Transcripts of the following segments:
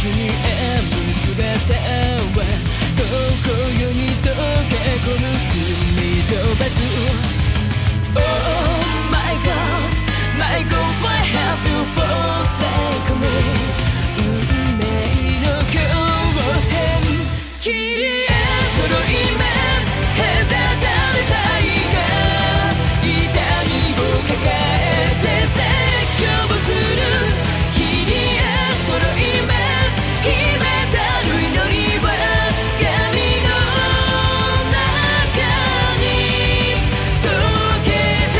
に会む姿はどこよに溶け込む罪と罰 Oh my God, my God, why have you forsaken me 運命の経典切り絵黒い目隔たれたいが痛みを抱えて絶叫する切り絵黒い目秘めたる祈りは闇の中に溶けて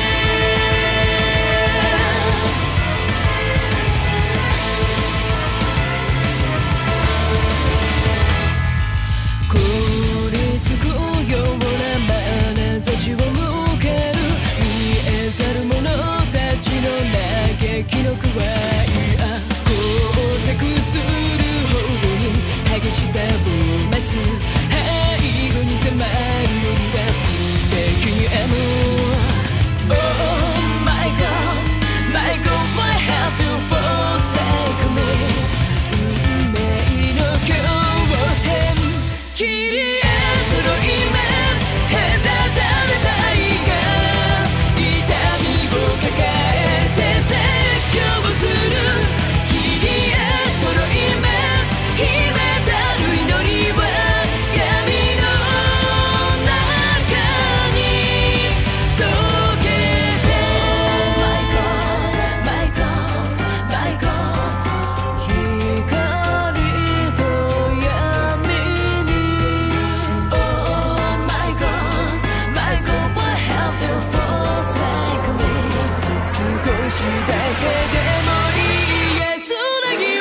凍りつくような眼差しを向ける見えざる者たちの嘆きのくわい交錯するほどに激しさを増す背後に迫る夜が不敵に編む Oh my God, my God, why have you forsaken me 運命の経典切り絵黒い目隔たれたいが痛みを抱えて絶叫する切り絵黒い目秘めたる祈りは闇の中に溶けて My God, my God, my God 光と闇に Oh my God, my God, why have you forsaken me 少しだけでもいい安らぎを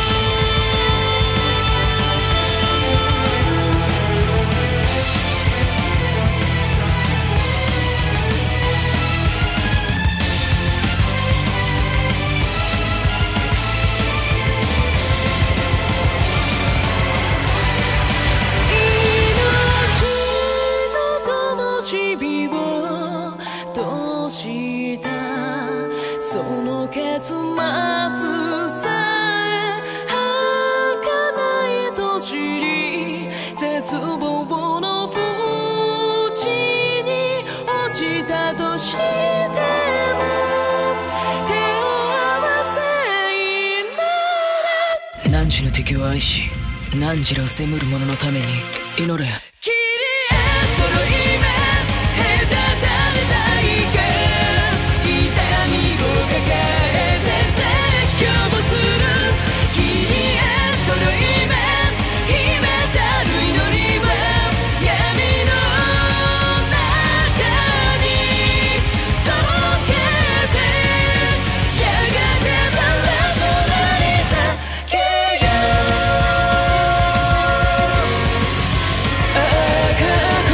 命の灯火を閉じたその結末さえ儚いと知り絶望の淵に落ちたとしても手を合わせ祈れ汝の敵を愛し汝らを責むる者のために祈れ切り絵黒い目隔たれたいが痛みを抱えて絶叫する切り絵黒い目秘めたる祈りは闇の中に溶けてやがてバラ空に咲けよ赤く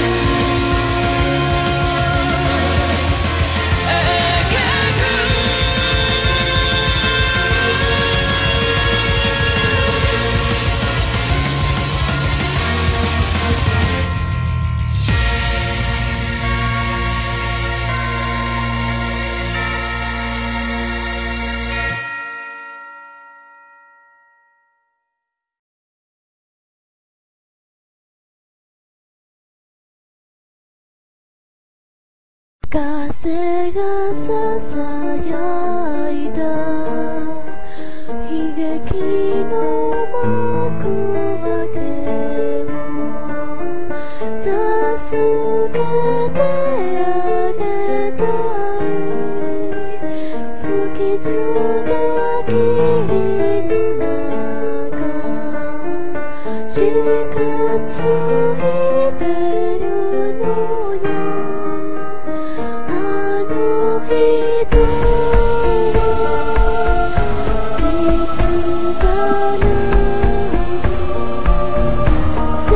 風がささやいた悲劇の幕開けを助けてあげたい不吉な霧の中しかついてるのよ人はいつかない切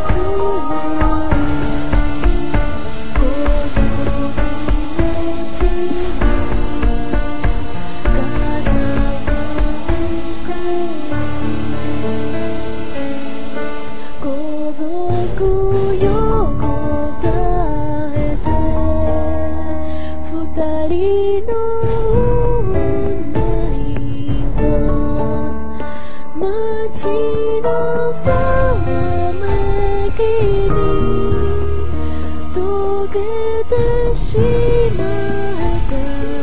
ないこの気持ちにかなうか孤独よ答えて二人の運命はのざわめきに溶けてしまった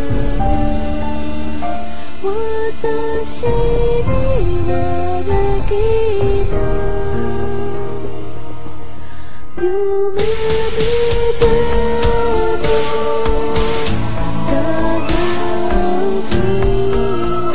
私にはできない夢見ても叶う日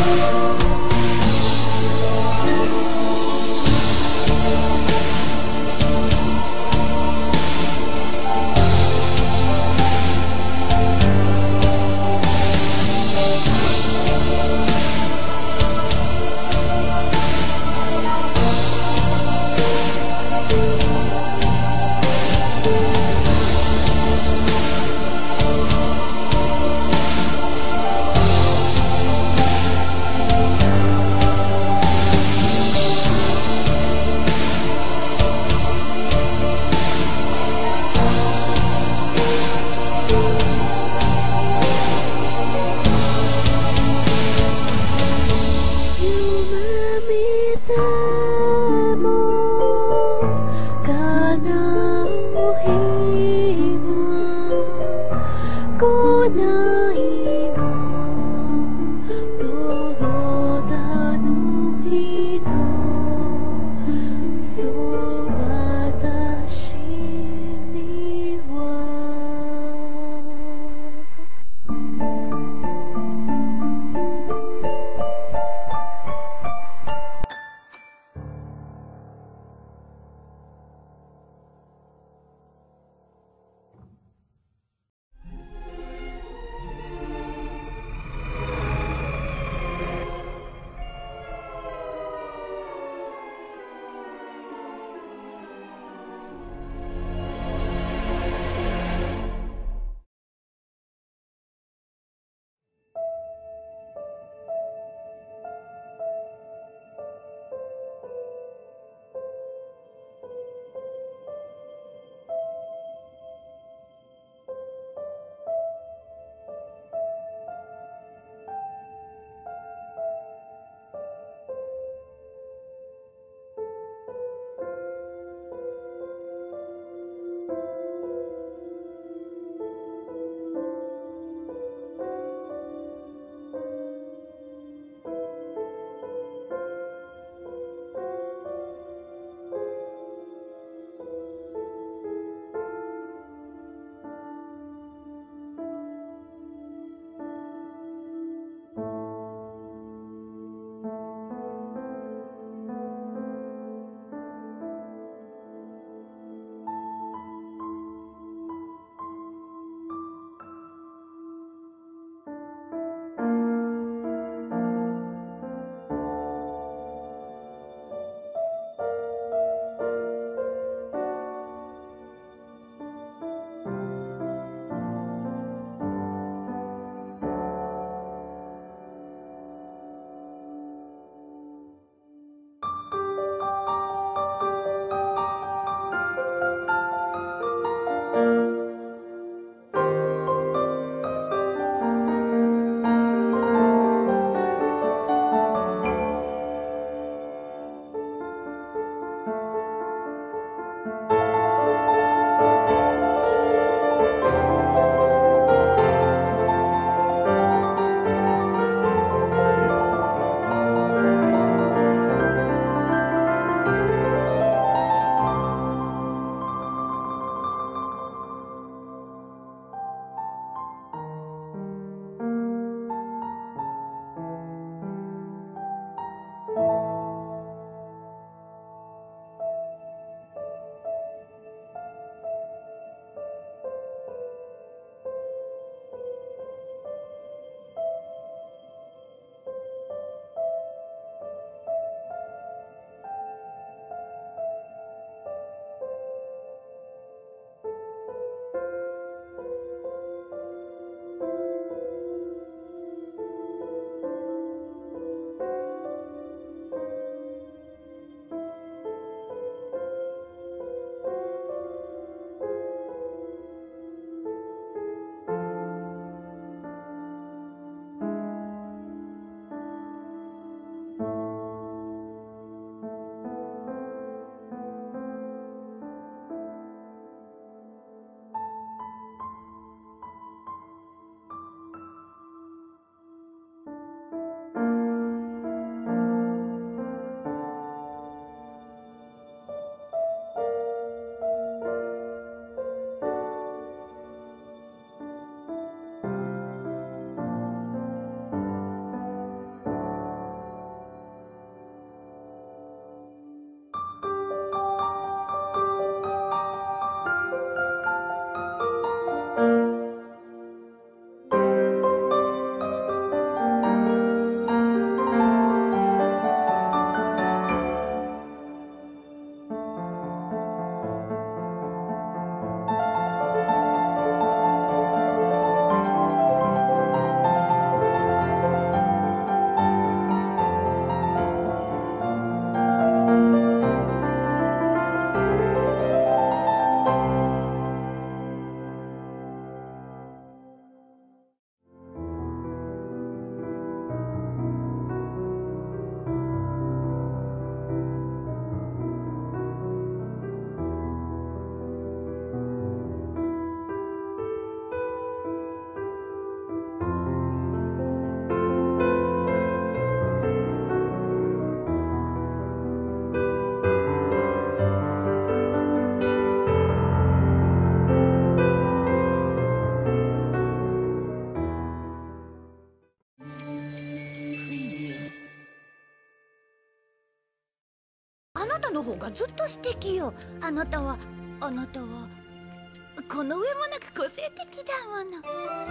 たの方がずっと素敵よ。あなたはこの上もなく個性的だもの。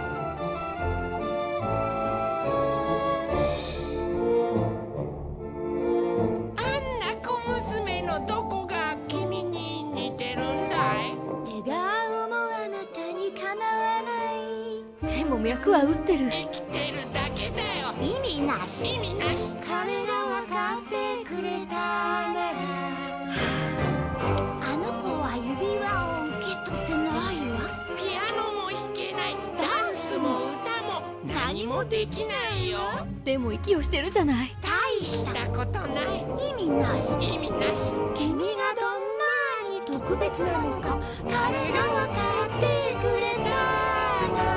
あんな小娘のどこが君に似てるんだい？ 笑顔もあなたにかなわない。 でも脈は打ってる。 生きてるだけだよ。 意味なし。 意味なし。 彼が分かってくれたならあの子は指輪を受け取ってないわ。 ピアノも弾けない、ダンスも歌も何もできないよ。 でも息をしてるじゃない。 大ししたたことない。 意味なし。 意味なし。 君がどんなに特別なのか彼が分かってくれたなら。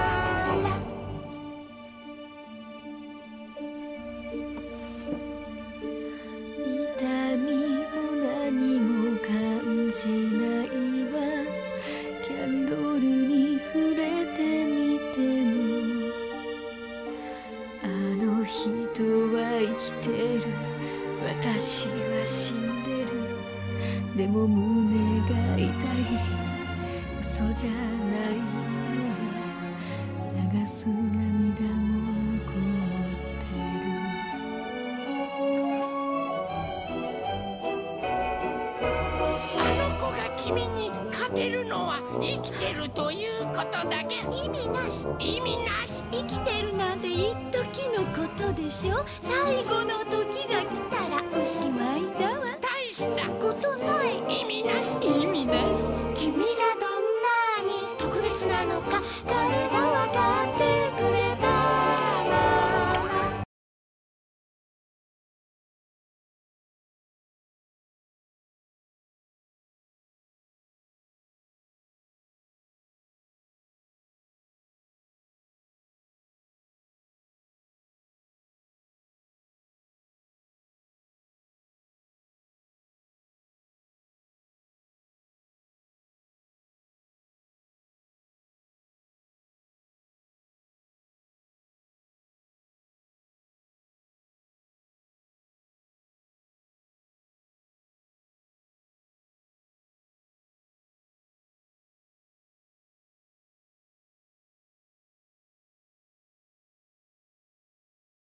痛みも何も感じないわ。キャンドルに触れてみてもあの人は生きてる。私は死んでる。でも胸が痛い。嘘じゃないのは流す涙も残ってる。 あの子が君に勝てるのは生きてるということだけ。 意味なし。 意味なし。 生きてるなんて一時のことでしょ。さ